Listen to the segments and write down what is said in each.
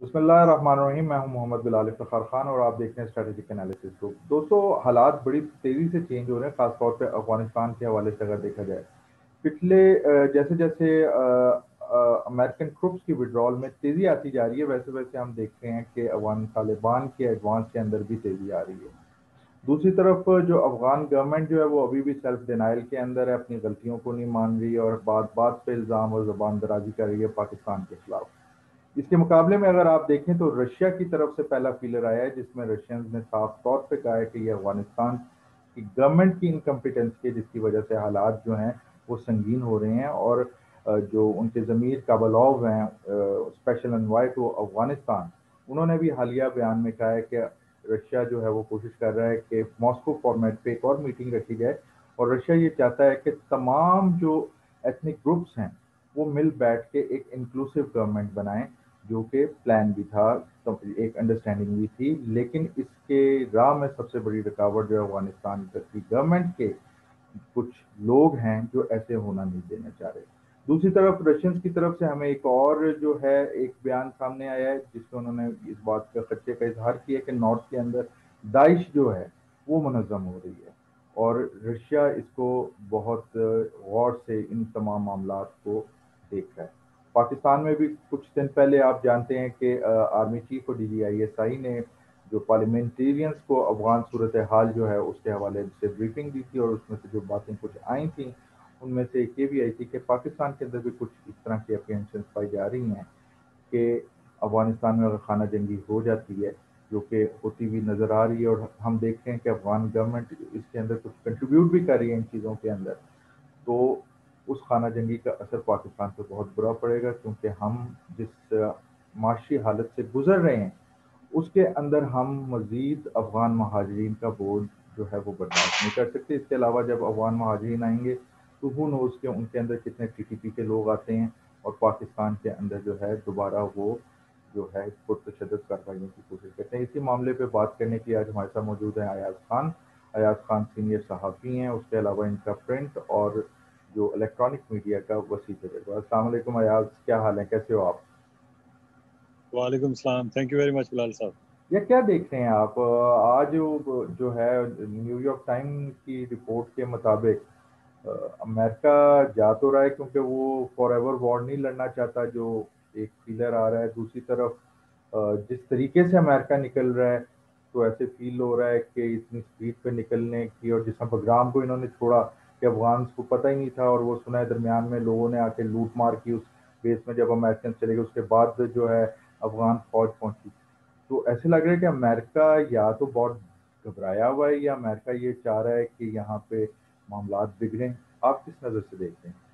बिस्मिल्लाहिर्रहमानिर्रहीम। मैं हूं मोहम्मद बिलाल इफ्तिखार खान और आप देख रहे हैं स्ट्रेटेजिक एनालिसिस ग्रुप। दोस्तों, हालात बड़ी तेज़ी से चेंज हो रहे हैं, ख़ासतौर पे अफ़गानिस्तान के हवाले से अगर देखा जाए। पिछले जैसे जैसे अमेरिकन ट्रुप्स की विड्रॉल में तेज़ी आती जा रही है, वैसे वैसे हम देखते हैं कि अफ़गान तालिबान के एडवांस के अंदर भी तेज़ी आ रही है। दूसरी तरफ जो अफ़गान गवर्नमेंट जो है वो अभी भी सेल्फ डिनाइल के अंदर है, अपनी गलतियों को नहीं मान रही और बात बात पे इल्ज़ाम और ज़बान दराजी कर रही है पाकिस्तान के खिलाफ। इसके मुकाबले में अगर आप देखें तो रशिया की तरफ से पहला फीलर आया है, जिसमें रशियंस ने साफ तौर पे कहा है कि ये अफगानिस्तान की गवर्नमेंट की इनकम्पिटेंस की जिसकी वजह से हालात जो हैं वो संगीन हो रहे हैं। और जो उनके ज़मीर काबलॉव हैं, स्पेशल एनवाय टू अफगानिस्तान, उन्होंने भी हालिया बयान में कहा है कि रशिया जो है वो कोशिश कर रहा है कि मॉस्को फॉर्मेट पे एक और मीटिंग रखी जाए और रशिया ये चाहता है कि तमाम जो एथनिक ग्रुप्स हैं वो मिल बैठ के एक इंक्लूसिव गवर्नमेंट बनाएं, जो कि प्लान भी था, तो एक अंडरस्टैंडिंग भी थी। लेकिन इसके राह में सबसे बड़ी रुकावट जो है अफगानिस्तान की गवर्नमेंट के कुछ लोग हैं जो ऐसे होना नहीं देना चाह रहे। दूसरी तरफ रशियंस की तरफ से हमें एक और जो है एक बयान सामने आया है, जिसमें उन्होंने इस बात का खदशे का इजहार किया कि नॉर्थ के अंदर दाइश जो है वो मुनज़्ज़म हो रही है और रशिया इसको बहुत गौर से इन तमाम मामलात को देख रहा है। पाकिस्तान में भी कुछ दिन पहले आप जानते हैं कि आर्मी चीफ और DGISI ने जो पार्लियामेंटेरियंस को अफगान सूरत हाल जो है उसके हवाले से ब्रीफिंग दी थी और उसमें से जो बातें कुछ आई थी उनमें से एक ये भी आई थी कि पाकिस्तान के अंदर भी कुछ इस तरह की अप्रीहेंशन पाई जा रही हैं कि अफगानिस्तान में अगर खाना जंगी हो जाती है, जो कि होती हुई नज़र आ रही है और हम देखते हैं कि अफगान गवर्नमेंट इसके अंदर कुछ कंट्रीब्यूट भी कर रही है इन चीज़ों के अंदर, तो उस खाना जंगी का असर पाकिस्तान पे बहुत बुरा पड़ेगा, क्योंकि हम जिस माशी हालत से गुजर रहे हैं उसके अंदर हम मज़ीद अफ़गान महाजरीन का बोझ जो है वो बर्दाश्त नहीं कर सकते। इसके अलावा जब अफ़गान महाजरीन आएंगे तो हू नोज़ के उनके अंदर कितने TTP के लोग आते हैं और पाकिस्तान के अंदर जो है दोबारा वो जो है पुरतशद्दुद कार्रवाइयों की कोशिश करते हैं। इसी मामले पे बात करने के लिए आज हमारे साथ मौजूद हैं अयाज खान। अयाज खान सीनियर सहाफ़ी हैं, उसके अलावा इनका प्रिंट और जो इलेक्ट्रॉनिक मीडिया का वसी तजुर्बा। अस्सलाम वालेकुम अयाज, क्या हाल है, कैसे हो आप? वालेकुम सलाम। Thank you very much Bilal साहब। या क्या देख रहे हैं आप? आज जो है न्यूयॉर्क टाइम की रिपोर्ट के मुताबिक अमेरिका जा तो रहा है क्योंकि वो फॉर एवर वॉर नहीं लड़ना चाहता, जो एक फीलर आ रहा है। दूसरी तरफ जिस तरीके से अमेरिका निकल रहा है तो ऐसे फील हो रहा है कि इतनी स्पीड पे निकलने की, और जिस बगराम को इन्होंने छोड़ा कि अफगान को पता ही नहीं था और वो सुना है दरमियान में लोगों ने आके लूट मार की उस बेस में, जब अमेरिकन चले गए उसके बाद जो है अफगान फौज पहुंची। तो ऐसे लग रहा है कि अमेरिका या तो बहुत घबराया हुआ है या अमेरिका ये चाह रहा है कि यहाँ पे मामलात बिगड़ें। आप किस नज़र से देखते हैं?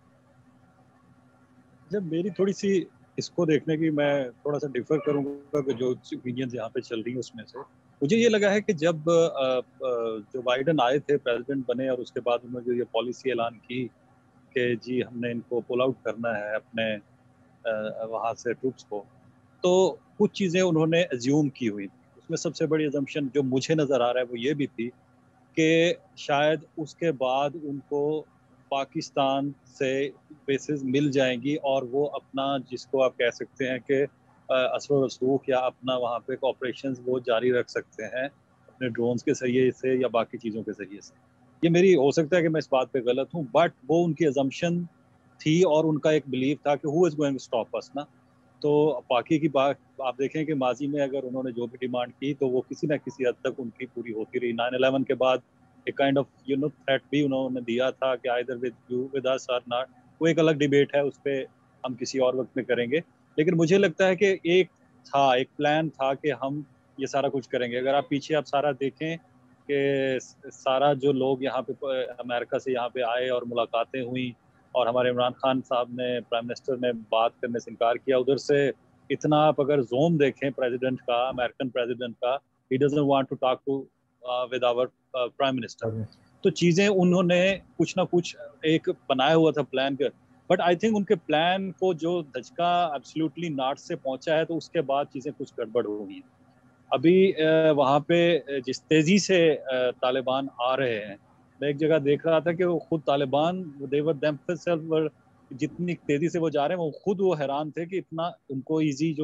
जब मेरी थोड़ी सी इसको देखने की, मैं थोड़ा सा डिफर करूंगा कि जो ओपिनियन यहाँ पे चल रही है उसमें से मुझे ये लगा है कि जब जो बाइडन आए थे, प्रेसिडेंट बने, और उसके बाद उन्होंने जो ये पॉलिसी ऐलान की कि जी हमने इनको पुल आउट करना है अपने वहाँ से ट्रूप्स को, तो कुछ चीज़ें उन्होंने एज्यूम की हुई थी। उसमें सबसे बड़ी एजम्पशन जो मुझे नज़र आ रहा है वो ये भी थी कि शायद उसके बाद उनको पाकिस्तान से बेसिस मिल जाएंगी और वो अपना, जिसको आप कह सकते हैं कि असर रसूख या अपना वहाँ पे ऑपरेशंस वो जारी रख सकते हैं अपने ड्रोन्स के जरिए से या बाकी चीज़ों के जरिए से। ये मेरी, हो सकता है कि मैं इस बात पे गलत हूँ, बट वो उनकी अजम्पशन थी और उनका एक बिलीव था कि who is going to stop us ना। तो बाकी की बात आप देखें कि माजी में अगर उन्होंने जो भी डिमांड की तो वो किसी ना किसी हद तक उनकी पूरी होती रही। 9/11 के बाद एक काइंड ऑफ थ्रेट भी उन्होंने दिया था कि either with you with us और नॉट। वो एक अलग डिबेट है, उस पर हम किसी और वक्त में करेंगे। लेकिन मुझे लगता है कि एक प्लान था कि हम ये सारा कुछ करेंगे। अगर आप पीछे आप सारा देखें कि सारा जो लोग यहाँ पे अमेरिका से यहाँ पे आए और मुलाकातें हुई और हमारे इमरान खान साहब ने, प्राइम मिनिस्टर ने बात करने से इनकार किया उधर से। इतना आप अगर जोन देखें प्रेसिडेंट का, अमेरिकन प्रेसिडेंट का, he doesn't want to talk to with our prime minister. तो चीजें उन्होंने कुछ ना कुछ एक बनाया हुआ था प्लान कर, बट आई थिंक उनके प्लान को जो धचका एब्सोल्युटली नॉट से पहुंचा है, तो उसके बाद चीजें कुछ गड़बड़ हो गई। अभी वहाँ पे जिस तेजी से तालिबान आ रहे हैं, मैं एक जगह देख रहा था कि वो खुद तालिबान, देवर देमसेल्फ, जितनी तेजी से वो जा रहे हैं, वो खुद वो हैरान थे कि इतना उनको इजी जो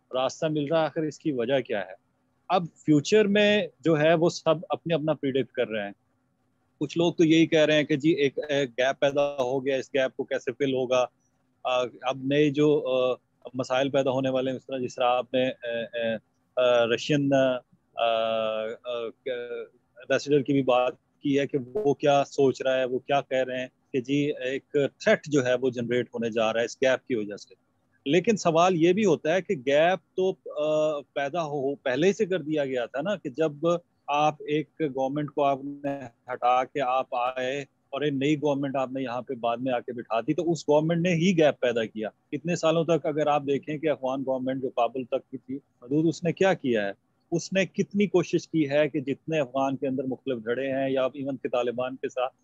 راستہ مل رہا ہے، آخر اس کی وجہ کیا ہے؟ اب فیوچر میں جو ہے وہ سب اپنے اپنا پریڈکٹ کر رہے ہیں. کچھ لوگ تو یہی کہہ رہے ہیں کہ جی ایک گیپ پیدا ہو گیا، اس گیپ کو کیسے فل ہوگا. اب نئے جو مسائل پیدا ہونے والے ہیں، جس طرح آپ نے رشین ایمبیسڈر کی بھی بات کی ہے کہ وہ کیا سوچ رہا ہے، وہ کیا کہہ رہے ہیں کہ جی ایک تھریٹ جو ہے وہ جنریٹ ہونے جا رہا ہے اس گیپ کی وجہ سے. لیکن سوال یہ بھی ہوتا ہے کہ گیپ تو پیدا ہو پہلے سے کر دیا گیا تھا نا، کہ جب آپ ایک گورنمنٹ کو آپ نے ہٹا کے آپ آئے اور ایک نئی گورنمنٹ آپ نے یہاں پہ بعد میں آ کے بٹھا دی، تو اس گورنمنٹ نے ہی گیپ پیدا کیا. اتنے سالوں تک اگر آپ دیکھیں کہ افغان گورنمنٹ جو کابل تک کی تھی حدود، اس نے کیا کیا ہے؟ اس نے کتنی کوشش کی ہے کہ جتنے افغان کے اندر مختلف دھڑے ہیں یا ایون کہ طالبان کے ساتھ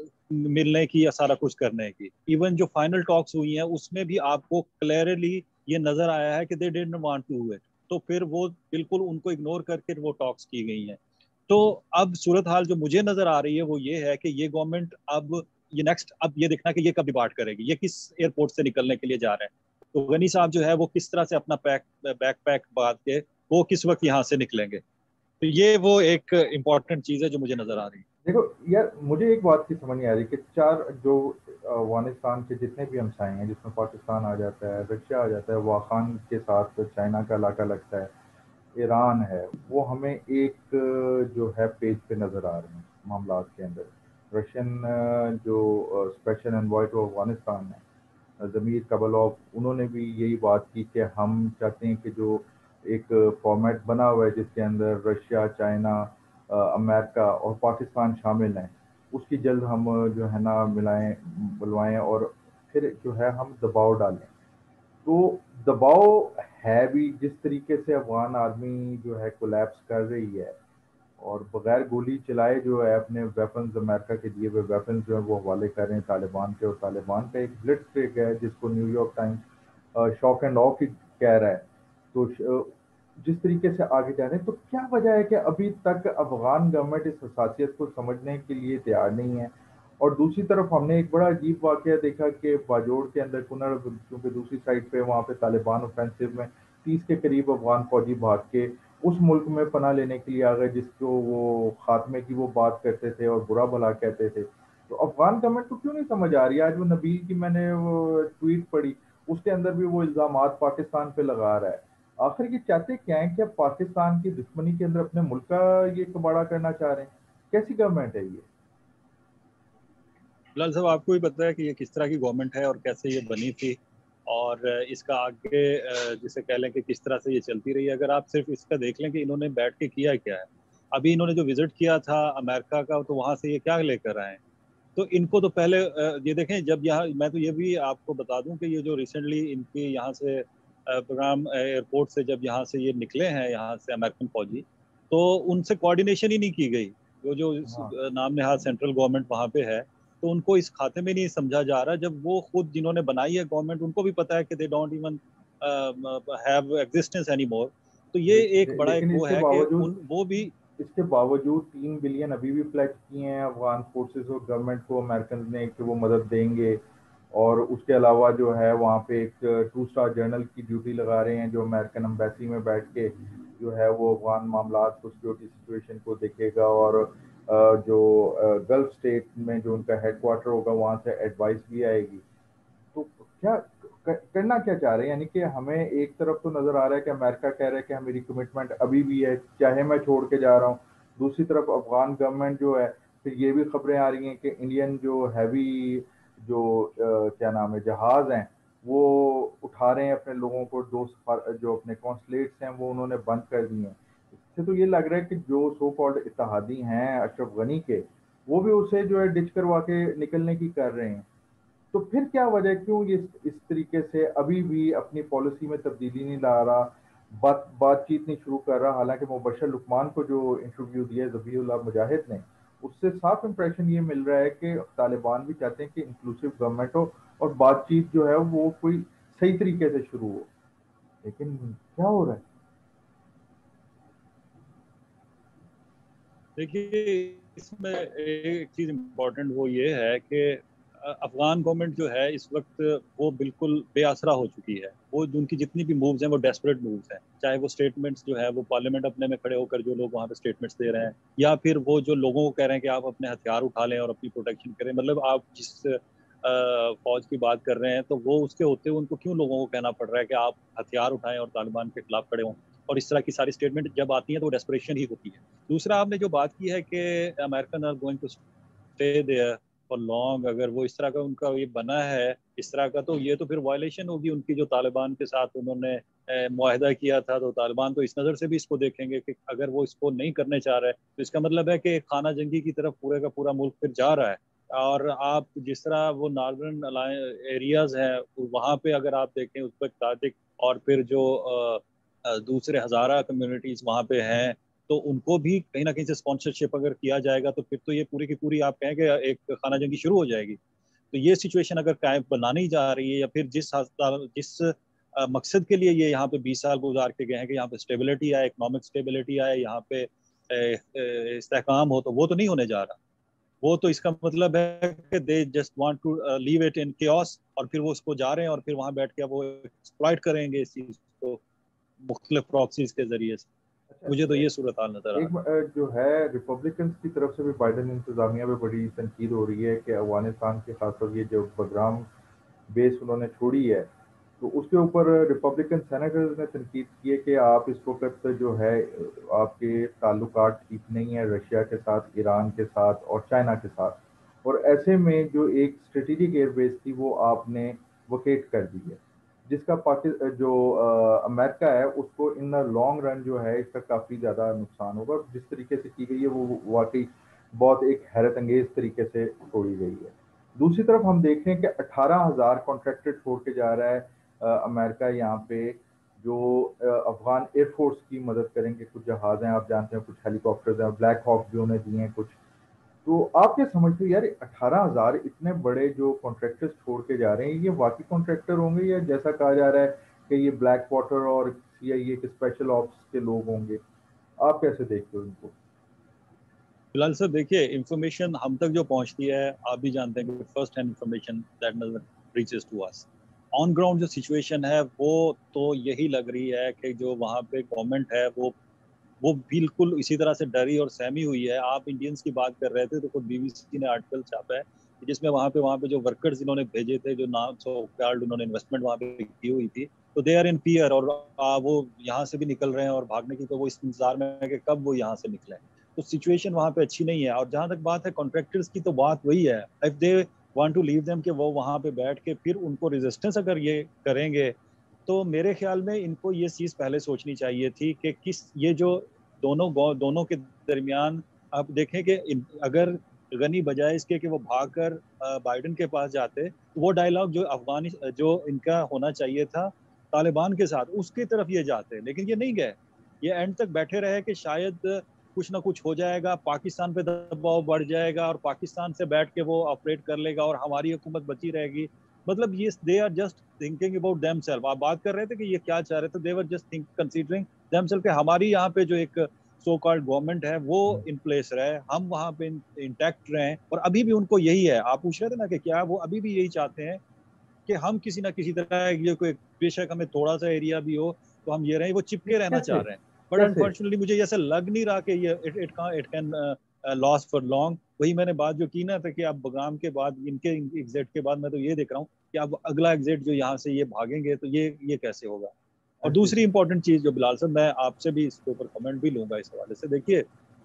ملنے کی یا سارا کچھ کرنے کی. ایون جو فائنل ٹاکس ہوئی ہیں اس میں بھی آپ کو کلیئرلی یہ نظر آیا ہے کہ they didn't want to do it. تو پھر وہ بالکل ان کو اگنور کر کے وہ ٹاکس کی گئی ہیں. تو اب صورتحال جو مجھے نظر آ رہی ہے وہ یہ ہے کہ یہ گورنمنٹ اب یہ نیکسٹ اب یہ دیکھنا کہ یہ کب ڈپارٹ کرے گی، یہ کس ایئرپورٹ سے نکلنے کے لیے جا رہے ہیں. تو غنی صاحب جو ہے وہ کس طرح سے اپنا بیک پیک باندھ کے وہ کس وقت یہاں سے نکلیں گے. تو یہ وہ ایک امپورٹنٹ چیز ہے جو مجھے نظر آ رہی ہے. دیکھو یار، مجھے ایک بات کی سمجھ نہیں آ رہی کہ چار جو افغانستان کے جتنے بھی ہمسائے ہیں، جس میں پاکستان آ جاتا ہے، رشیا آ جاتا ہے، واخان کے ساتھ چائنا کا علاقہ لگتا ہے، ایران ہے، وہ ہمیں ایک جو ہے پیج پہ نظر آ رہے ہیں معاملات کے اندر. رشین جو اسپیشل انوائٹ ٹو افغانستان ہے ضمیر کبلوف، انہوں نے بھی یہی بات کی کہ ہم چاہتے ہیں کہ جو ایک فارمیٹ بنا ہوا ہے جس کے اندر رشیا، چائنا، امریکہ اور پاکستان شامل ہیں، اس کی جلد ہم جو ہے نا بلوائیں اور پھر جو ہے ہم دباؤ ڈالیں. تو دباؤ ہے بھی جس طریقے سے افغان آرمی جو ہے کولیپس کر رہی ہے اور بغیر گولی چلائے جو ہے اپنے ویپنز، امریکہ کے دیے ہوئے ویپنز جو ہے وہ حوالے کر رہے ہیں طالبان کے. اور طالبان کا ایک بلٹ اسٹریک ہے جس کو New York Times shock and awe ہی کہہ رہا ہے. تو جس طریقے سے آگے جا رہے ہیں، تو کیا وجہ ہے کہ ابھی تک افغان گورنمنٹ اس حساسیت کو سمجھنے کے لیے تیار نہیں ہے؟ اور دوسری طرف ہم نے ایک بڑا عجیب واقعہ دیکھا کہ باجوڑ کے اندر کنڑ، کیونکہ دوسری سائڈ پہ وہاں پہ طالبان اوفینسو میں 30 کے قریب افغان فوجی بھاگ کے اس ملک میں پناہ لینے کے لیے آ گئے جس کو وہ خاتمے کی وہ بات کرتے تھے اور برا بھلا کہتے تھے. تو افغان گورنمنٹ کو کیوں نہیں سمجھ آ رہی ہے؟ آج وہ نبیل کی میں نے وہ ٹویٹ پڑھی، اس کے اندر بھی وہ الزامات پاکستان پہ لگا رہا ہے. آخر یہ چاہتے کیا ہیں؟ کہ پاکستان کی دشمنی کے اندر اپنے ملک کا یہ کباڑہ کرنا چاہ رہے ہیں؟ کیسی گورنمنٹ ہے یہ؟ بلال صاحب آپ کو بھی پتا ہے کہ یہ کس طرح کی گورنمنٹ ہے اور کیسے یہ بنی تھی، اور اس کا آگے جسے کہہ لیں کہ کس طرح سے یہ چلتی رہی ہے. اگر آپ صرف اس کا دیکھ لیں کہ انہوں نے بیٹھ کے کیا کیا ہے. ابھی انہوں نے جو وزٹ کیا تھا امریکہ کا، تو وہاں سے یہ کیا لے کر آئے ہیں؟ تو ان کو تو پہلے یہ دیکھیں، جب یہاں میں تو یہ بھی آپ کو بتا دوں کہ یہ جو ریسنٹلی ان کی یہاں سے پروگرام ایئرپورٹ سے جب یہاں سے یہ نکلے ہیں یہاں سے امریکن فوجی، تو ان سے کوارڈینیشن ہی نہیں کی گئی. جو ہاں نام نہاد سینٹرل گورنمنٹ وہاں پہ ہے، تو ان کو اس کھاتے میں نہیں سمجھا جا رہا، جب وہ خود جنہوں نے بنائی ہے گورنمنٹ ان کو بھی پتا ہے کہ they don't even have existence any more. تو یہ ایک بڑا ایک لیکن وہ ہے کہ وہ بھی اس کے باوجود 3 بلین ابھی بھی پلیٹ کیے ہیں افغان فورسز اور گورنمنٹ کو امریکن نے کہ وہ مدد دیں گے. اور اس کے علاوہ جو ہے وہاں پہ ایک 2 اسٹار جنرل کی ڈیوٹی لگا رہے ہیں جو امریکن امبیسی میں بیٹھ کے جو ہے وہ افغان معاملات کو، سیکورٹی سچویشن کو دیکھے گا، اور جو گلف اسٹیٹ میں جو ان کا ہیڈ کوارٹر ہوگا وہاں سے ایڈوائس بھی آئے گی. تو کیا کرنا کیا چاہ رہے ہیں؟ یعنی کہ ہمیں ایک طرف تو نظر آ رہا ہے کہ امریکہ کہہ رہا ہے کہ میری کمٹمنٹ ابھی بھی ہے چاہے میں چھوڑ کے جا رہا ہوں. دوسری طرف افغان گورنمنٹ جو ہے، پھر یہ بھی خبریں آ رہی ہیں کہ انڈین جو ہیوی جو کیا نام ہے جہاز ہیں وہ اٹھا رہے ہیں اپنے لوگوں کو. جو اپنے کونسلیٹس ہیں وہ انہوں نے بند کر دی ہیں. اس سے تو یہ لگ رہا ہے کہ جو سو کالڈ اتحادی ہیں اشرف غنی کے، وہ بھی اسے جو ہے ڈچ کروا کے نکلنے کی کر رہے ہیں. تو پھر کیا وجہ ہے کیوں یہ اس طریقے سے ابھی بھی اپنی پالیسی میں تبدیلی نہیں لا رہا، بات چیت نہیں شروع کر رہا؟ حالانکہ مبشر لقمان کو جو انٹرویو دیا ذبیح اللہ مجاہد نے، اس سے صاف امپریشن یہ مل رہا ہے کہ طالبان بھی چاہتے ہیں کہ انکلوسیو گورنمنٹ ہو اور بات چیت جو ہے وہ کوئی صحیح طریقے سے شروع ہو. لیکن کیا ہو رہا ہے؟ دیکھیے اس میں ایک چیز امپورٹنٹ وہ یہ ہے کہ افغان گورنمنٹ جو ہے اس وقت وہ بالکل بے آسرا ہو چکی ہے. وہ ان کی جتنی بھی مووز ہیں وہ ڈیسپریٹ مووز ہیں, چاہے وہ اسٹیٹمنٹس جو ہے وہ پارلیمنٹ اپنے میں کھڑے ہو کر جو لوگ وہاں پہ اسٹیٹمنٹس دے رہے ہیں, یا پھر وہ جو لوگوں کو کہہ رہے ہیں کہ آپ اپنے ہتھیار اٹھا لیں اور اپنی پروٹیکشن کریں. مطلب آپ جس فوج کی بات کر رہے ہیں تو وہ اس کے ہوتے ہوئے ان کو کیوں لوگوں کو کہنا پڑ رہا ہے کہ آپ ہتھیار اٹھائیں اور طالبان کے خلاف کھڑے ہوں, اور اس طرح کی ساری اسٹیٹمنٹ جب آتی ہیں تو وہ ڈیسپریشن ہی ہوتی ہے. دوسرا آپ نے جو بات کی ہے کہ American are going to stay there for long, اگر وہ اس طرح کا ان کا یہ بنا ہے اس طرح کا, تو یہ تو پھر وائلیشن ہوگی ان کی جو طالبان کے ساتھ انہوں نے معاہدہ کیا تھا. تو طالبان تو اس نظر سے بھی اس کو دیکھیں گے کہ اگر وہ اس کو نہیں کرنے چاہ رہے تو اس کا مطلب ہے کہ خانہ جنگی کی طرف پورے کا پورا ملک پھر جا رہا ہے. اور آپ جس طرح وہ ناردرن ایریاز ہیں وہاں پہ اگر آپ دیکھیں ازبک, تاجک اور پھر جو دوسرے ہزارہ کمیونٹیز وہاں پہ ہیں, تو ان کو بھی کہیں نہ کہیں سے اسپانسرشپ اگر کیا جائے گا تو پھر تو یہ پوری کی پوری آپ کہیں کہ ایک خانہ جنگی شروع ہو جائے گی. تو یہ سچویشن اگر قائم بنانی جا رہی ہے, یا پھر جس مقصد کے لیے یہ یہاں پہ 20 سال گزار کے گئے ہیں کہ یہاں پہ اسٹیبلٹی آئے, اکنامک اسٹیبلٹی آئے, یہاں پہ استحکام ہو, تو وہ تو نہیں ہونے جا رہا. وہ تو اس کا مطلب ہے کہ they just want to leave it in chaos, اور پھر وہ اس کو جا رہے ہیں اور پھر وہاں بیٹھ کے وہ ایکسپلائٹ کریں گے اس چیز کو مختلف پراکسیز کے ذریعے سے. مجھے تو یہ صورتحال نظر آ ایک رہی ہے. جو ہے ریپبلکنس کی طرف سے بھی بائیڈن انتظامیہ پہ بڑی تنقید ہو رہی ہے کہ افغانستان کے خاص طور یہ جو بگرام بیس انہوں نے چھوڑی ہے, تو اس کے اوپر ریپبلکن سینیٹرز نے تنقید کی ہے کہ آپ اس وقت جو ہے آپ کے تعلقات ٹھیک نہیں ہیں رشیا کے ساتھ, ایران کے ساتھ اور چائنا کے ساتھ, اور ایسے میں جو ایک اسٹریٹجک ایئر بیس تھی وہ آپ نے ویکیٹ کر دی ہے, جس کا جو امریکہ ہے اس کو ان دا لانگ رن جو ہے اس کا کافی زیادہ نقصان ہوگا. جس طریقے سے کی گئی ہے وہ واقعی بہت ایک حیرت انگیز طریقے سے چھوڑی گئی ہے. دوسری طرف ہم دیکھ رہے ہیں کہ 18,000 کانٹریکٹر چھوڑ کے جا رہا ہے امریکہ یہاں پہ, جو افغان ایئر فورس کی مدد کریں گے. کچھ جہاز ہیں آپ جانتے ہیں, کچھ ہیلی کاپٹرز ہیں, بلیک ہاک بھی انہیں دیے ہیں کچھ. تو آپ کیا سمجھتے ہو یار 18,000 اتنے بڑے جو کانٹریکٹرز چھوڑ کے جا رہے ہیں, یہ واقعی کانٹریکٹر ہوں گے یا جیسا کہا جا رہا ہے کہ یہ بلیک واٹر اور CIA کے اسپیشل آپس کے لوگ ہوں گے؟ آپ کیسے دیکھتے ہو ان کو؟ بلال صاحب دیکھیے, انفارمیشن ہم تک جو پہنچتی ہے آپ بھی جانتے ہیں کہ first hand information that reaches to us. On ground جو سچویشن ہے وہ تو یہی لگ رہی ہے کہ جو وہاں پہ گورنمنٹ ہے وہ بالکل اسی طرح سے ڈری اور سہمی ہوئی ہے. آپ انڈینس کی بات کر رہے تھے تو خود BBC نے آرٹیکل چھاپا ہے جس میں وہاں پہ جو ورکرز انہوں نے بھیجے تھے, جو نام سو کارڈ انہوں نے انویسٹمنٹ وہاں پہ کی ہوئی تھی, تو دے آر ان فیئر, اور وہ یہاں سے بھی نکل رہے ہیں اور بھاگنے کی تو وہ اس انتظار میں ہے کہ کب وہ یہاں سے نکلیں. تو سچویشن وہاں پہ اچھی نہیں ہے. اور جہاں تک بات ہے کانٹریکٹرز کی, تو بات وہی ہے, if they want to leave them کہ وہ وہاں پہ بیٹھ کے پھر ان کو ریزسٹنس اگر یہ کریں گے, تو میرے خیال میں ان کو یہ چیز پہلے سوچنی چاہیے تھی کہ یہ جو دونوں کے درمیان آپ دیکھیں کہ اگر غنی بجائے اس کے کہ وہ بھاگ کر بائیڈن کے پاس جاتے, وہ ڈائلاگ جو ان کا ہونا چاہیے تھا طالبان کے ساتھ, اس کی طرف یہ جاتے, لیکن یہ نہیں گئے. یہ اینڈ تک بیٹھے رہے کہ شاید کچھ نہ کچھ ہو جائے گا, پاکستان پہ دباؤ بڑھ جائے گا اور پاکستان سے بیٹھ کے وہ آپریٹ کر لے گا اور ہماری حکومت بچی رہے گی. مطلب یہ they are just thinking about them self. آپ بات کر رہے تھے کہ یہ کیا چاہ رہے تھے, they were just considering them self کہ ہماری یہاں پہ جو ایک سو کالڈ گورنمنٹ ہے وہ ان پلیس رہے, ہم وہاں پہ انٹیکٹ رہیں. اور ابھی بھی ان کو یہی ہے, آپ پوچھ رہے تھے نا کہ کیا وہ ابھی بھی یہی چاہتے ہیں کہ ہم کسی نہ کسی طرح یہ کوئی بے شک ہمیں تھوڑا سا ایریا بھی ہو تو ہم یہ رہیں, وہ چپکے رہنا کیسے چاہ رہے ہیں. بٹ کیسے انفارچونیٹلی مجھے ایسا لگ نہیں رہا کہ یہ it can last for long. وہی میں نے بات جو کی نا تھا کہ اب بگرام کے بعد ان کے ایگزٹ کے بعد میں تو یہ دیکھ رہا ہوں کہ اب اگلا ایگزٹ جو یہاں سے یہ بھاگیں گے تو یہ کیسے ہوگا. اور دوسری امپورٹنٹ چیز جو بلال صاحب میں آپ سے بھی اس کے اوپر کمنٹ بھی لوں گا اس حوالے سے, دیکھیے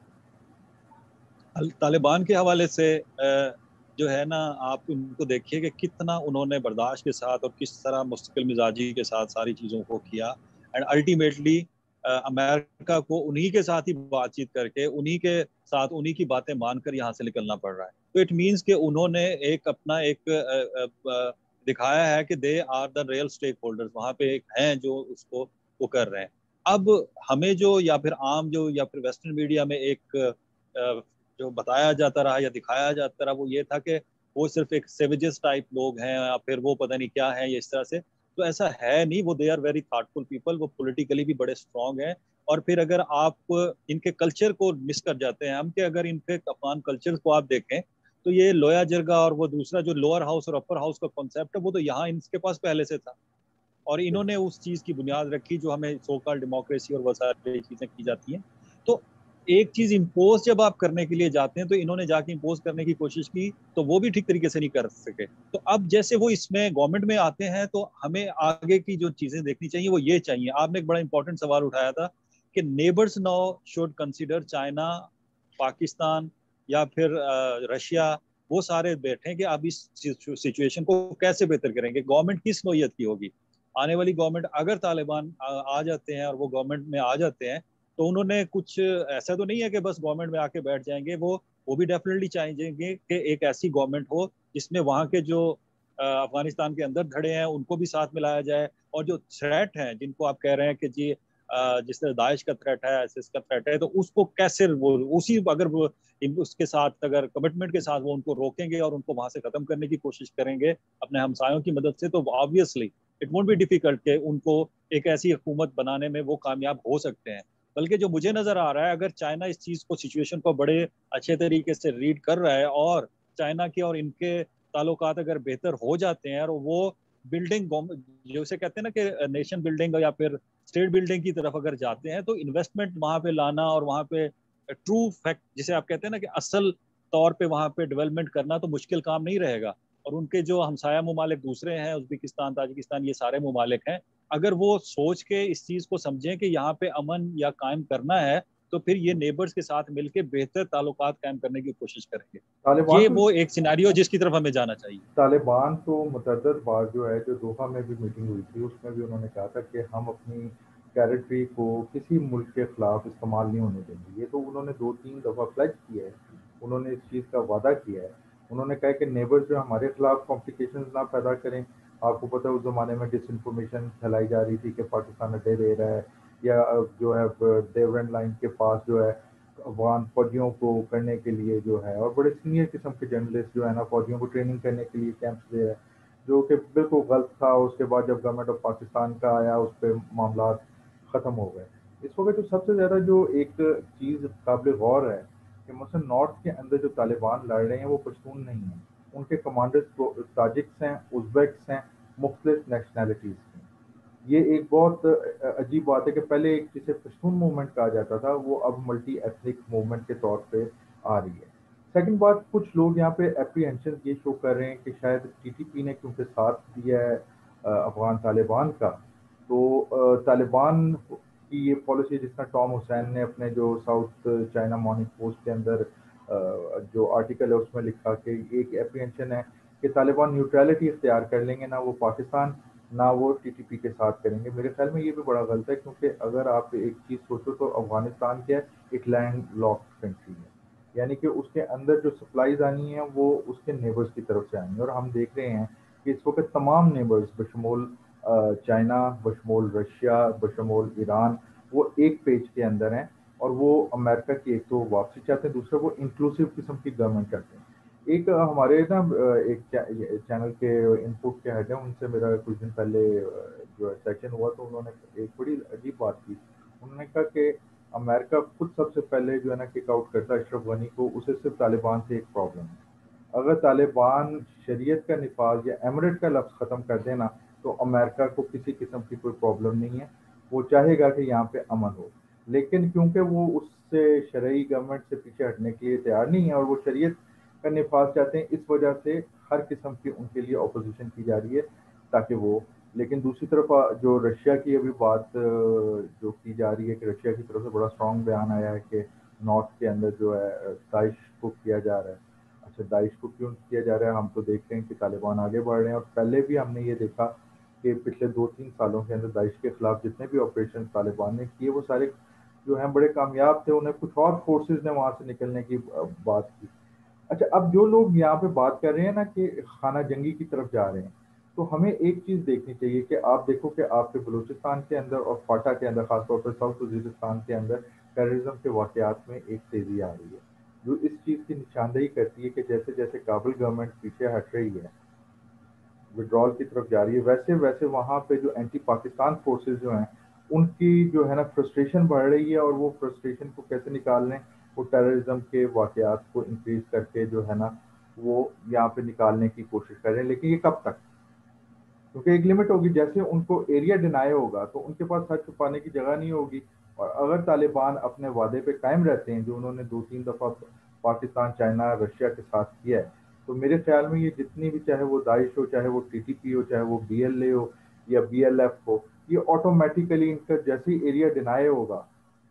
طالبان کے حوالے سے جو ہے نا, آپ ان کو دیکھیے کہ کتنا انہوں نے برداشت کے ساتھ اور کس طرح مستقل مزاجی کے ساتھ ساری چیزوں کو کیا, اینڈ الٹیمیٹلی امریکہ کو انہی کے ساتھ ہی بات چیت کر کے انہی کے ساتھ انہی کی باتیں مان کر یہاں سے نکلنا پڑ رہا ہے. تو اٹ مینس کہ انہوں نے ایک اپنا ایک دکھایا ہے کہ they are the real stakeholders, وہاں پہ ایک ہیں جو اس کو وہ کر رہے ہیں. اب ہمیں جو یا پھر عام جو یا پھر ویسٹرن میڈیا میں ایک جو بتایا جاتا رہا یا دکھایا جاتا رہا وہ یہ تھا کہ وہ صرف ایک سیویجز ٹائپ لوگ ہیں یا پھر وہ پتہ نہیں کیا ہیں یا اس طرح سے. تو ایسا ہے نہیں, وہ they are very thoughtful people, وہ پولیٹیکلی بھی بڑے اسٹرانگ ہیں. اور پھر اگر آپ ان کے کلچر کو مس کر جاتے ہیں ہم, کہ اگر ان کے افغان کلچر کو آپ دیکھیں تو یہ لویا جرگا اور وہ دوسرا جو لوور ہاؤس اور اپر ہاؤس کا کانسیپٹ ہے وہ تو یہاں ان کے پاس پہلے سے تھا، اور انہوں نے اس چیز کی بنیاد رکھی جو ہمیں سو کال ڈیموکریسی اور وہ ساری چیزیں کی جاتی ہیں. تو ایک چیز امپوز جب آپ کرنے کے لیے جاتے ہیں تو انہوں نے جا کے امپوز کرنے کی کوشش کی تو وہ بھی ٹھیک طریقے سے نہیں کر سکے. تو اب جیسے وہ اس میں گورنمنٹ میں آتے ہیں تو ہمیں آگے کی جو چیزیں دیکھنی چاہیے وہ یہ چاہیے. آپ نے ایک بڑا امپورٹنٹ سوال اٹھایا تھا کہ neighbours now should consider China, Pakistan یا پھر رشیا، وہ سارے بیٹھیں کہ اب اس سچویشن کو کیسے بہتر کریں گے. گورنمنٹ کس نوعیت کی ہوگی آنے والی گورنمنٹ؟ اگر طالبان آ جاتے ہیں اور وہ گورنمنٹ میں آ جاتے ہیں تو انہوں نے کچھ ایسا تو نہیں ہے کہ بس گورنمنٹ میں آ کے بیٹھ جائیں گے. وہ بھی ڈیفینیٹلی چاہیں گے کہ ایک ایسی گورنمنٹ ہو جس میں وہاں کے جو افغانستان کے اندر دھڑے ہیں ان کو بھی ساتھ ملایا جائے، اور جو تھریٹ ہیں جن کو آپ کہہ رہے ہیں کہ جی جس طرح داعش کا تھریٹ ہے، ISIS کا تھریٹ ہے، تو اس کو کیسے وہ اسی اگر وہ اس کے ساتھ اگر کمٹمنٹ کے ساتھ وہ ان کو روکیں گے اور ان کو وہاں سے ختم کرنے کی کوشش کریں گے اپنے ہمسایوں کی مدد سے، تو obviously it won't be difficult کہ ان کو ایک ایسی حکومت بنانے میں وہ کامیاب ہو سکتے ہیں. بلکہ جو مجھے نظر آ رہا ہے اگر چائنا اس چیز کو سچویشن کو بڑے اچھے طریقے سے ریڈ کر رہا ہے اور چائنا کے اور ان کے تعلقات اگر بہتر ہو جاتے ہیں اور وہ بلڈنگ جو اسے کہتے ہیں نا کہ نیشن بلڈنگ یا پھر اسٹیٹ بلڈنگ کی طرف اگر جاتے ہیں تو انویسٹمنٹ وہاں پہ لانا اور وہاں پہ ٹرو فیکٹ جسے آپ کہتے ہیں نا کہ اصل طور پہ وہاں پہ ڈیولپمنٹ کرنا تو مشکل کام نہیں رہے گا. اور ان کے جو ہمسایہ ممالک دوسرے ہیں ازبکستان، تاجکستان، یہ سارے ممالک ہیں، اگر وہ سوچ کے اس چیز کو سمجھیں کہ یہاں پہ امن یا قائم کرنا ہے تو پھر یہ نیبرز کے ساتھ مل کے بہتر تعلقات قائم کرنے کی کوشش کریں گے. طالبان یہ تو وہ ایک سیناریو جس کی طرف ہمیں جانا چاہیے. طالبان تو متعدد بار جو ہے جو دوحہ میں بھی میٹنگ ہوئی تھی اس میں بھی انہوں نے کہا تھا کہ ہم اپنی ٹیریٹری کو کسی ملک کے خلاف استعمال نہیں ہونے دیں گے. یہ تو انہوں نے 2-3 دفعہ پلیج کیا ہے، انہوں نے اس چیز کا وعدہ کیا ہے. انہوں نے کہا کہ نیبر جو ہمارے خلاف کمپلیکیشنز نہ پیدا کریں. آپ کو پتہ ہے اس زمانے میں ڈس انفارمیشن پھیلائی جا رہی تھی کہ پاکستان اڈے دے رہا ہے یا جو ہے ڈیورن لائن کے پاس جو ہے افغان فوجیوں کو کرنے کے لیے جو ہے، اور بڑے سینئر قسم کے جرنلسٹ جو ہے نا فوجیوں کو ٹریننگ کرنے کے لیے کیمپس دے رہے ہیں، جو کہ بالکل غلط تھا. اس کے بعد جب گورنمنٹ آف پاکستان کا آیا اس پہ معاملات ختم ہو گئے. اس وقت جو سب سے زیادہ جو ایک چیز قابل غور ہے کہ مثلا نارتھ کے اندر جو طالبان لڑ رہے ہیں وہ پشتون نہیں ہیں، ان کے کمانڈرز تاجکس ہیں، ازبیکس ہیں، مختلف نیشنلٹیز ہیں. یہ ایک بہت عجیب بات ہے کہ پہلے ایک جسے پشتون موومنٹ کہا جاتا تھا وہ اب ملٹی ایتھنک موومنٹ کے طور پہ آ رہی ہے. سیکنڈ بات، کچھ لوگ یہاں پہ اپریہنشن یہ شو کر رہے ہیں کہ شاید TTP نے کیونکہ ساتھ دیا ہے افغان طالبان کا، تو طالبان کی یہ پالیسی جس طرح ٹام حسین نے اپنے جو ساؤتھ چائنا مارننگ پوسٹ کے اندر جو آرٹیکل ہے اس میں لکھا کہ ایک اپریہنشن ہے کہ طالبان نیوٹرلٹی اختیار کر لیں گے، نہ وہ پاکستان نہ وہ TTP کے ساتھ کریں گے. میرے خیال میں یہ بھی بڑا غلط ہے کیونکہ اگر آپ ایک چیز سوچو تو افغانستان کیا ہے، ایک لینڈ لاک کنٹری ہے، یعنی کہ اس کے اندر جو سپلائیز آنی ہیں وہ اس کے نیبرز کی طرف سے آئیں گے. اور ہم دیکھ رہے ہیں کہ اس وقت تمام نیبرز بشمول چائنا، بشمول رشیا، بشمول ایران، وہ ایک پیج کے اندر ہیں، اور وہ امریکہ کی ایک تو واپسی چاہتے ہیں، دوسرا وہ انکلوسیو قسم کی گورنمنٹ چاہتے ہیں. ایک ہمارے نا ایک چینل کے ان پٹ کے ہیڈ ہیں، ان سے میرا کچھ دن پہلے جو سیشن ہوا تو انہوں نے ایک بڑی عجیب بات کی. انہوں نے کہا کہ امریکہ خود سب سے پہلے جو ہے نا کک آؤٹ کرتا اشرف غنی کو، اسے صرف طالبان سے ایک پرابلم ہے. اگر طالبان شریعت کا نفاذ یا ایمریٹ کا لفظ ختم کر دینا تو امریکہ کو کسی قسم کی کوئی پرابلم نہیں ہے، وہ چاہے گا کہ یہاں پہ امن ہو. لیکن کیونکہ وہ اس سے شرعی گورنمنٹ سے پیچھے ہٹنے کے لیے تیار نہیں ہے اور وہ شریعت کا نفاذ چاہتے ہیں، اس وجہ سے ہر قسم کی ان کے لیے اپوزیشن کی جا رہی ہے تاکہ وہ. لیکن دوسری طرف جو رشیا کی ابھی بات جو کی جا رہی ہے کہ رشیا کی طرف سے بڑا اسٹرانگ بیان آیا ہے کہ نارتھ کے اندر جو ہے داعش کو کیا جا رہا ہے. اچھا داعش کو کیوں کیا جا رہا ہے؟ ہم تو دیکھ رہے ہیں کہ طالبان آگے بڑھ رہے ہیں، اور پہلے بھی ہم نے یہ دیکھا کہ پچھلے 2-3 سالوں کے اندر داعش کے خلاف جتنے بھی آپریشن طالبان نے کیے وہ سارے جو ہیں بڑے کامیاب تھے. انہیں کچھ اور فورسز نے وہاں سے نکلنے کی بات کی. اچھا اب جو لوگ یہاں پہ بات کر رہے ہیں نا کہ خانہ جنگی کی طرف جا رہے ہیں، تو ہمیں ایک چیز دیکھنی چاہیے کہ آپ دیکھو کہ آپ کے بلوچستان کے اندر اور فاٹا کے اندر، خاص طور پر ساؤتھ وزیرستان کے اندر ٹیررزم کے واقعات میں ایک تیزی آ رہی ہے جو اس چیز کی نشاندہی کرتی ہے کہ جیسے جیسے کابل گورنمنٹ پیچھے ہٹ رہی ہے، وڈرال کی طرف جا رہی ہے، ویسے ویسے وہاں پہ جو اینٹی پاکستان فورسز جو ہیں ان کی جو ہے نا فرسٹریشن بڑھ رہی ہے، اور وہ فرسٹریشن کو کیسے نکال لیں، وہ ٹیررزم کے واقعات کو انکریز کر کے جو ہے نا وہ یہاں پہ نکالنے کی کوشش کر رہے ہیں، لیکن یہ کب تک؟ کیونکہ ایک لمٹ ہوگی، جیسے ان کو ایریا ڈینائی ہوگا تو ان کے پاس سر چھپانے کی جگہ نہیں ہوگی. اور اگر طالبان اپنے وعدے پہ قائم رہتے ہیں جو انہوں نے 2-3 دفعہ پاکستان، چائنا، رشیا کے ساتھ کیا ہے، تو میرے خیال میں یہ جتنی بھی، چاہے وہ داعش ہو، چاہے وہ ٹی ٹی پی ہو، چاہے وہ بی ایل اے ہو یا بی ایل ایف ہو، یہ آٹومیٹیکلی ان کا جیسے ہی ایریا ڈینائی ہوگا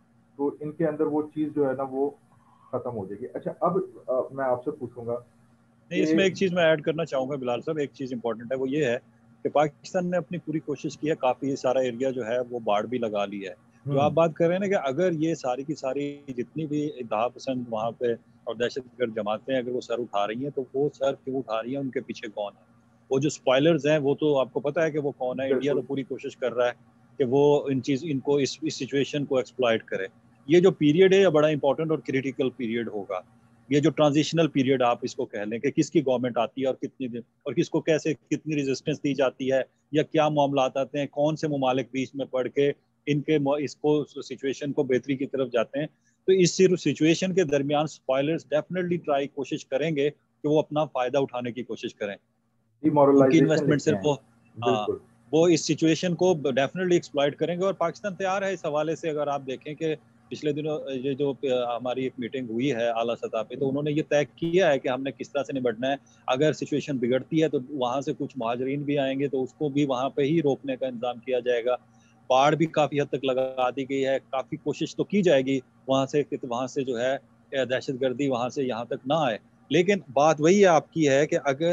تو ان کے اندر وہ چیز جو ہے نا وہ ختم ہو جائے گی. اچھا اب میں آپ سے پوچھوں گا نہیں، اس کہ میں ایک چیز میں ایڈ کرنا چاہوں گا بلال صاحب، ایک چیز امپورٹنٹ ہے، وہ یہ ہے کہ پاکستان نے اپنی پوری کوشش کی ہے، کافی سارا ایریا جو ہے وہ باڑ بھی لگا لیا ہے. جو ہوں آپ بات کر رہے ہیں نا کہ اگر یہ ساری کی ساری جتنی بھی انتہا پسند وہاں پہ اور دہشت گرد جماعتیں اگر وہ سر اٹھا رہی ہیں تو وہ سر کیوں اٹھا رہی ہیں، ان کے پیچھے کون ہے؟ وہ جو سپوائلرز ہیں وہ تو آپ کو پتہ ہے کہ وہ کون ہے. انڈیا بالکل تو پوری کوشش کر رہا ہے کہ وہ ان کو اس سچویشن کو ایکسپلائٹ کرے. یہ جو پیریڈ ہے یہ بڑا امپورٹنٹ اور کریٹیکل پیریڈ ہوگا. یہ جو ٹرانزیشنل پیریڈ آپ اس کو کہہ لیں کہ کس کی گورنمنٹ آتی ہے اور کتنی دن اور کس کو کیسے کتنی ریزسٹنس دی جاتی ہے یا کیا معاملات آتے ہیں، کون سے ممالک بیچ میں پڑھ کے ان کے اس کو سچویشن کو بہتری کی طرف جاتے ہیں. تو اس سچویشن کے درمیان سپوائلرز ڈیفینیٹلی کوشش کریں گے کہ وہ اپنا فائدہ اٹھانے کی کوشش کریں. ڈی ان کی مورلائزیشن انویسٹمنٹ لکھتے صرف ہیں. ہاں بالکل وہ اس سچویشن کو ڈیفینیٹلی ایکسپلائٹ کریں گے اور پاکستان تیار ہے اس حوالے سے. اگر آپ دیکھیں کہ پچھلے دنوں یہ جو ہماری ایک میٹنگ ہوئی ہے اعلیٰ سطح پہ، تو انہوں نے یہ طے کیا ہے کہ ہم نے کس طرح سے نمٹنا ہے. اگر سچویشن بگڑتی ہے تو وہاں سے کچھ مہاجرین بھی آئیں گے تو اس کو بھی وہاں پہ ہی روکنے کا انتظام کیا جائے گا. باڑ بھی کافی حد تک لگا دی گئی ہے، کافی کوشش تو کی جائے گی وہاں سے کہ وہاں سے جو ہے دہشت گردی وہاں سے یہاں تک نہ آئے. لیکن بات وہی آپ کی ہے کہ اگر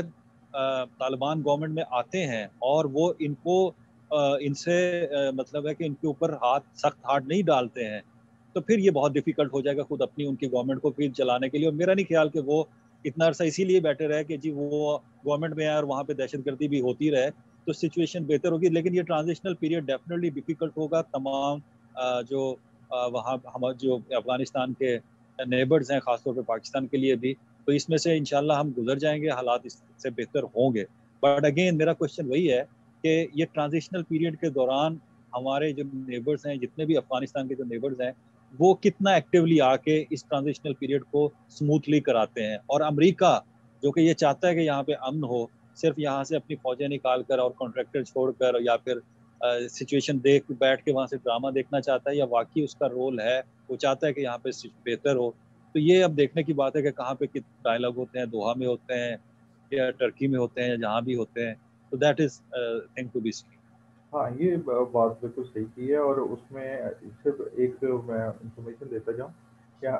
طالبان گورنمنٹ میں آتے ہیں اور وہ ان کو ان سے مطلب ہے کہ ان کے اوپر سخت ہاتھ نہیں ڈالتے ہیں تو پھر یہ بہت ڈیفیکلٹ ہو جائے گا خود اپنی ان کی گورنمنٹ کو پھر چلانے کے لیے. اور میرا نہیں خیال کہ وہ اتنا عرصہ اسی لیے بیٹر ہے کہ جی وہ گورنمنٹ میں آئے اور وہاں پہ دہشت گردی بھی ہوتی رہے تو سچویشن بہتر ہوگی. لیکن یہ ٹرانزیشنل پیریڈ ڈیفینیٹلی ڈیفیکلٹ ہوگا تمام جو وہاں ہم جو افغانستان کے نیبرز ہیں، خاص طور پہ پاکستان کے لیے بھی. تو اس میں سے انشاءاللہ ہم گزر جائیں گے، حالات اس سے بہتر ہوں گے. بٹ اگین میرا کوشچن وہی ہے کہ یہ ٹرانزیشنل پیریڈ کے دوران ہمارے جو نیبرز ہیں، جتنے بھی افغانستان کے جو نیبرز ہیں، وہ کتنا ایکٹیولی آ کے اس ٹرانزیشنل پیریڈ کو سموتھلی کراتے ہیں. اور امریکہ جو کہ یہ چاہتا ہے کہ یہاں پہ امن ہو، صرف یہاں سے اپنی فوجیں نکال کر اور کانٹریکٹر چھوڑ کر یا پھر سچویشن دیکھ بیٹھ کے وہاں سے ڈرامہ دیکھنا چاہتا ہے یا واقعی اس کا رول ہے وہ چاہتا ہے کہ یہاں پہ بہتر ہو. تو یہ اب دیکھنے کی بات ہے کہ کہاں پہ کتنے ڈائلاگ ہوتے ہیں، دوحہ میں ہوتے ہیں یا ٹرکی میں ہوتے ہیں یا جہاں بھی ہوتے ہیں. تو that is thing to be seen. ہاں، یہ بات بالکل صحیح کی ہے. اور اس میں صرف ایک میں انفارمیشن دیتا جاؤں کیا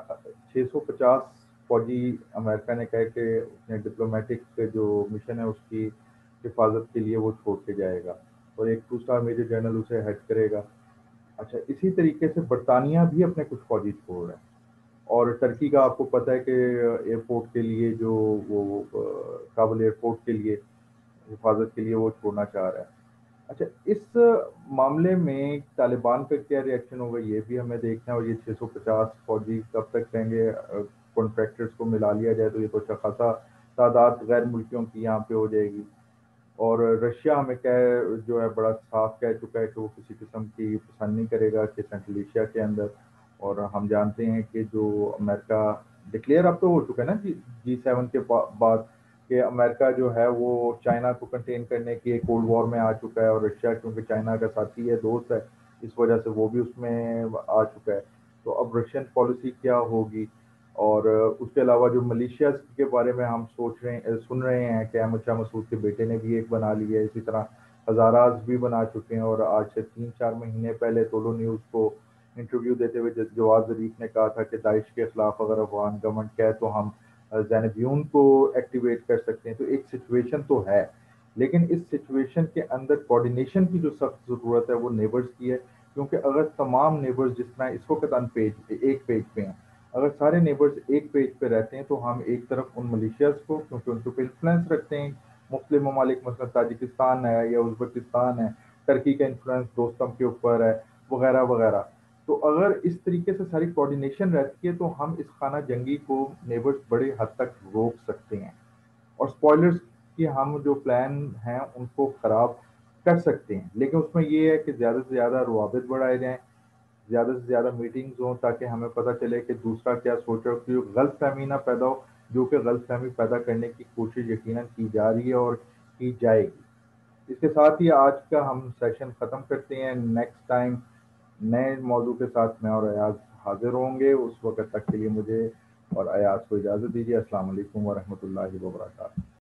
650 فوجی امریکہ نے کہا کہ اپنے ڈپلومیٹک جو مشن ہے اس کی حفاظت کے لیے وہ چھوڑ کے جائے گا اور ایک 2 اسٹار میجر جنرل اسے ہیڈ کرے گا. اچھا، اسی طریقے سے برطانیہ بھی اپنے کچھ فوجی چھوڑ رہا ہے. اور ٹرکی کا آپ کو پتہ ہے کہ ایئرپورٹ کے لیے جو وہ کابل ایئرپورٹ کے لیے حفاظت کے لیے وہ چھوڑنا چاہ رہا ہے. اچھا، اس معاملے میں طالبان کا کیا ری ایکشن ہوگا یہ بھی ہمیں دیکھنا ہے. اور یہ 650 فوجی کب تک رہیں گے؟ کانٹریکٹرز کو ملا لیا جائے تو یہ تو اچھا خاصا تعداد غیر ملکیوں کی یہاں پہ ہو جائے گی. اور رشیا ہمیں جو ہے بڑا صاف کہہ چکا ہے کہ وہ کسی قسم کی پسند نہیں کرے گا کہ سینٹرل ایشیا کے اندر. اور ہم جانتے ہیں کہ جو امریکہ ڈکلیئر اب تو ہو چکا ہے نا G7 کے بعد کہ امریکہ جو ہے وہ چائنا کو کنٹین کرنے کی کولڈ وار میں آ چکا ہے. اور رشیا کیونکہ چائنا کا ساتھی ہے، دوست ہے، اس وجہ سے وہ بھی اس میں آ چکا ہے. تو اب رشین پالیسی کیا ہوگی؟ اور اس کے علاوہ جو ملیشیا کے بارے میں ہم سن رہے ہیں کہ احمد شاہ مسعود کے بیٹے نے بھی ایک بنا لی ہے، اسی طرح ہزاراز بھی بنا چکے ہیں. اور آج سے 3-4 مہینے پہلے تولو نیوز کو انٹرویو دیتے ہوئے جواز ظریف نے کہا تھا کہ داعش کے خلاف اگر افغان گورنمنٹ کہے تو ہم زینبیون کو ایکٹیویٹ کر سکتے ہیں. تو ایک سچویشن تو ہے، لیکن اس سچویشن کے اندر کوارڈینیشن کی جو سخت ضرورت ہے وہ نیبرز کی ہے. کیونکہ اگر تمام نیبرز جس طرح اس وقت ایک پیج پہ ہیں، اگر سارے نیبرز ایک پیج پہ رہتے ہیں تو ہم ایک طرف ان ملیشیاز کو، کیونکہ ان کو انفلوئنس رکھتے ہیں مختلف ممالک، مثلا تاجکستان ہے یا ازبکستان ہے، ترکی کا انفلوئنس دوستم کے اوپر ہے، وغیرہ وغیرہ. تو اگر اس طریقے سے ساری کوارڈینیشن رہتی ہے تو ہم اس خانہ جنگی کو نیبرز بڑے حد تک روک سکتے ہیں. اور سپوائلرز کی ہم جو پلان ہیں ان کو خراب کر سکتے ہیں. لیکن اس میں یہ ہے کہ زیادہ سے زیادہ روابط بڑھائے جائیں، زیادہ سے زیادہ میٹنگز ہوں تاکہ ہمیں پتہ چلے کہ دوسرا کیا سوچ رہا ہے، کہ غلط فہمی نہ پیدا ہو. جو کہ غلط فہمی پیدا کرنے کی کوشش یقیناً کی جا رہی ہے اور کی جائے گی۔ اس کے ساتھ ہی آج کا ہم سیشن ختم کرتے ہیں۔ نیکسٹ ٹائم نئے موضوع کے ساتھ میں اور ایاز حاضر ہوں گے۔ اس وقت تک کے لیے مجھے اور ایاز کو اجازت دیجیے۔ السلام علیکم ورحمۃ اللہ وبرکاتہ۔